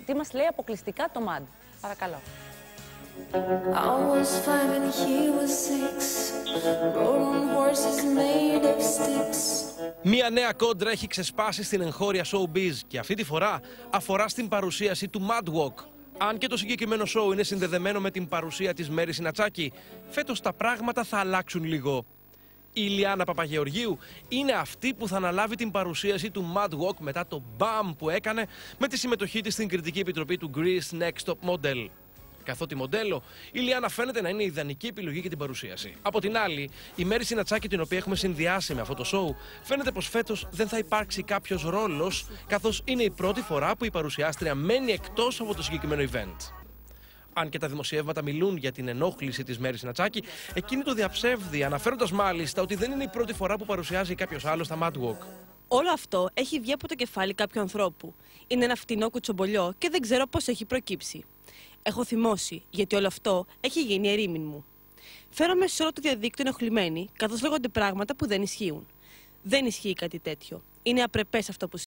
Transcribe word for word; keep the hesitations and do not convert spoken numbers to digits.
τι μας λέει αποκλειστικά το Mad. Παρακαλώ. I was five and he was six. Rode on horses made of sticks. Μία νέα κόντρα έχει ξεσπάσει στην εγχώρια showbiz και αυτή τη φορά αφορά στην παρουσίαση του Mad Walk. Αν και το συγκεκριμένο show είναι συνδεδεμένο με την παρουσία της Μέρης Σινατσάκη, φέτος τα πράγματα θα αλλάξουν λίγο. Η Ηλιάνα Παπαγεωργίου είναι αυτή που θα αναλάβει την παρουσίαση του Mad Walk μετά το μπαμ που έκανε με τη συμμετοχή της στην κριτική επιτροπή του Greece Next Top Model. Καθότι μοντέλο, η Ηλιάνα φαίνεται να είναι η ιδανική επιλογή για την παρουσίαση. Από την άλλη, η Μέρη Σινατσάκη, την οποία έχουμε συνδυάσει με αυτό το show, φαίνεται πως φέτος δεν θα υπάρξει κάποιος ρόλος, καθώς είναι η πρώτη φορά που η παρουσιάστρια μένει εκτός από το συγκεκριμένο event. Αν και τα δημοσιεύματα μιλούν για την ενόχληση της Μέρης Σινατσάκη, εκείνη το διαψεύδει, αναφέροντας μάλιστα ότι δεν είναι η πρώτη φορά που παρουσιάζει κάποιος άλλος στα Mad Walk. Όλο αυτό έχει βγει από το κεφάλι κάποιου ανθρώπου. Είναι ένα φτηνό κουτσομπολιό και δεν ξέρω πώς έχει προκύψει. Έχω θυμώσει, γιατί όλο αυτό έχει γίνει ερήμην μου. Φέρομαι σε όλο το διαδίκτυο ενοχλημένη, καθώς λέγονται πράγματα που δεν ισχύουν. Δεν ισχύει κάτι τέτοιο. Είναι απρεπές αυτό που